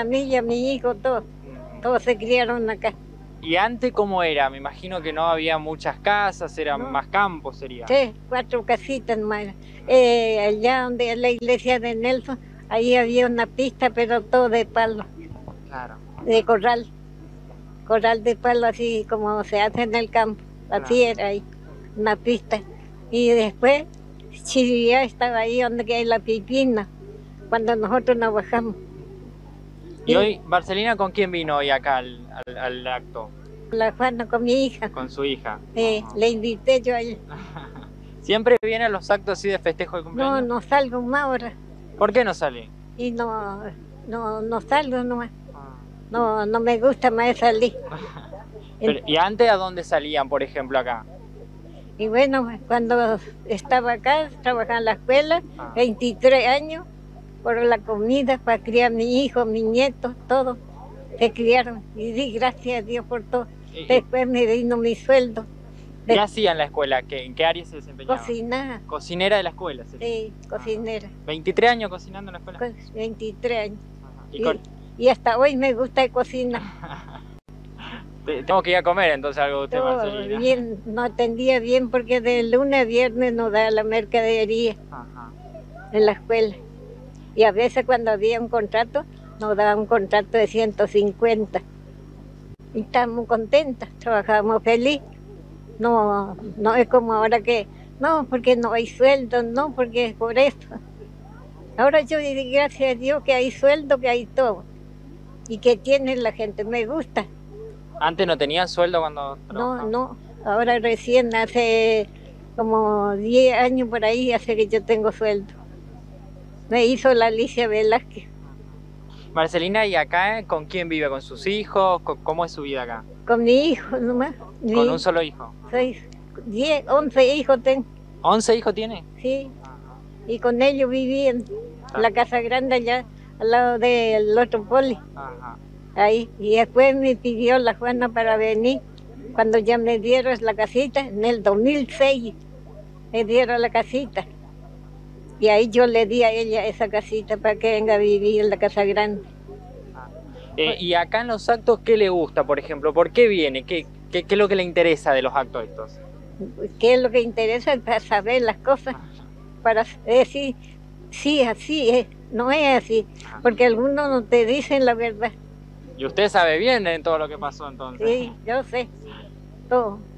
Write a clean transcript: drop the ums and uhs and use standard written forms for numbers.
a mí y a mi hijo, todos. Todos se criaron acá. ¿Y antes cómo era? Me imagino que no había muchas casas, era No. más campo, sería. 3, 4 casitas más. Allá donde es la iglesia de Nelson, ahí había una pista, pero todo de palo, Claro. de corral. Corral de palo, así como se hace en el campo. Así Claro. era ahí, una pista. Y después, Chiriá estaba ahí donde hay la pipina, cuando nosotros nos bajamos. ¿Y hoy, Marcelina, con quién vino hoy acá al acto? La Juana con mi hija. Con su hija. Le invité yo a ella. ¿Siempre viene a los actos así de festejo de No, cumpleaños? no salgo más ahora. ¿Por qué no sale? Y no salgo nomás. No me gusta más salir. ¿Y antes a dónde salían, por ejemplo, acá? Y bueno, cuando estaba acá, trabajaba en la escuela, 23 años, por la comida, para criar a mi hijo, mis nietos, todos se criaron. Y di gracias a Dios por todo. Después me vino mi sueldo. ¿Qué hacía en la escuela? ¿En qué área se desempeñaba? Cocinar. ¿Cocinera de la escuela? Sí, cocinera. ¿23 años cocinando en la escuela? 23 años. Ajá. Y hasta hoy me gusta cocinar. Tengo que ir a comer entonces algo de usted, Todo Marcelina. bien, no atendía bien porque de lunes a viernes nos da la mercadería. Ajá. En la escuela. Y a veces cuando había un contrato, nos daban un contrato de 150. Y estábamos contentas, trabajábamos feliz. No es como ahora que, no, porque no hay sueldo, no, porque es por esto. Ahora yo digo gracias a Dios que hay sueldo, que hay todo. Y que tiene la gente, me gusta. ¿Antes no tenían sueldo cuando trabajaban? No, ahora recién hace como 10 años por ahí hace que yo tengo sueldo. Me hizo la Alicia Velázquez. Marcelina, ¿y acá con quién vive? ¿Con sus hijos? ¿Cómo es su vida acá? Con mi hijo nomás. ¿Con un solo hijo? 11 hijos tengo. ¿11 hijos tiene? Sí. Y con ellos viví en la casa grande allá, al lado del otro poli. Ajá. Ahí. Y después me pidió la Juana para venir. Cuando ya me dieron la casita, en el 2006, me dieron la casita. Y ahí yo le di a ella esa casita para que venga a vivir en la casa grande. ¿Y acá en los actos qué le gusta, por ejemplo? ¿Por qué viene? ¿Qué es lo que le interesa de los actos estos? ¿Qué es lo que interesa? Para saber las cosas, para decir, sí, así es, no es así, porque algunos no te dicen la verdad. ¿Y usted sabe bien en todo lo que pasó entonces? Sí, yo sé, todo.